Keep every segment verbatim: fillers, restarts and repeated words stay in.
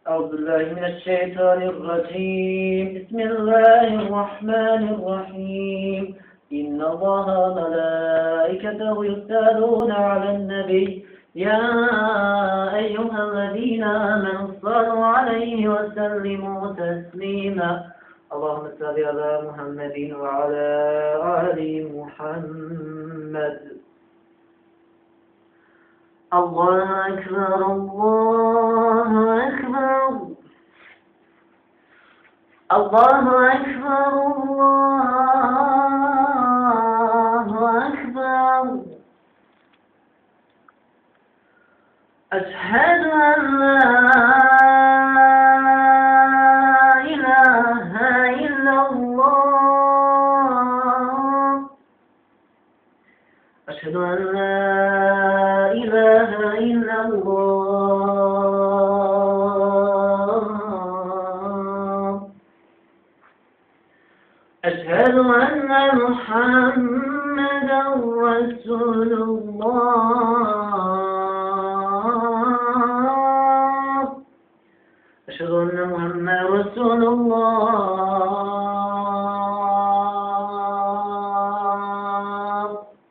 أعوذ بالله من الشيطان الرجيم. بسم الله الرحمن الرحيم. إن الله وملائكته يصلون على النبي يا أيها الذين آمنوا صلوا عليه وسلموا تسليما. اللهم صل على محمد وعلى آل محمد. الله أكبر الله أكبر الله أكبر الله أكبر. أشهد أن لا إله إلا الله. أشهد أن لا إله إلا الله. أشهد أن محمدا رسول الله. أشهد أن محمدا رسول الله.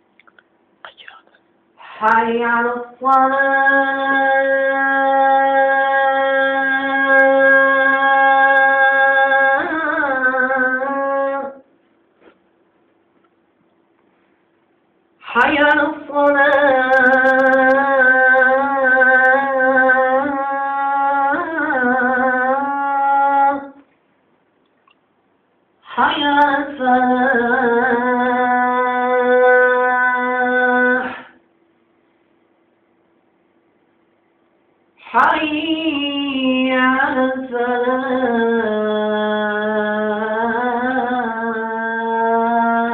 حي على الصلاة. حي على الصلاة. حي على الفلاح. حي على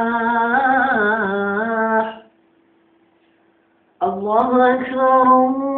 الفلاح. الله أكبر.